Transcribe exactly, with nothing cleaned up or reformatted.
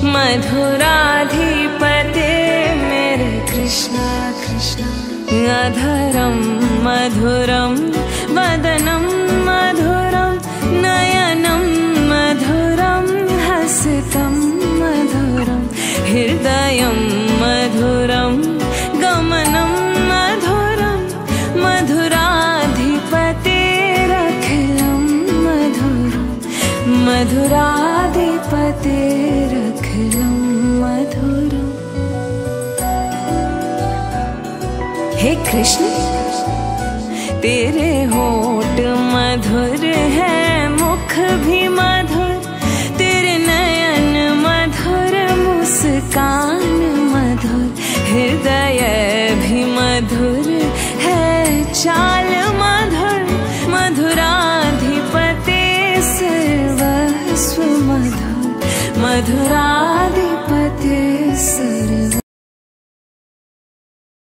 मधुराधिपते मेरे कृष्णा कृष्णा। अधरं मधुरं वदनं मधुरं नयनं मधुरं हसितं मधुरं हृदयं मधुरं गमनं मधुरं मधुराधिपतेरखिलं मधुरं मधुराधिपतेरखिलं मधुरम्। हे कृष्ण तेरे होठ मधुर है, मुख भी मधुर, तेरे नयन मधुर, मुस्कान मधुर, हृदय भी मधुर है, चाल मधुर, मधुराधिपते सर्वस्व मधुर, मधुराधि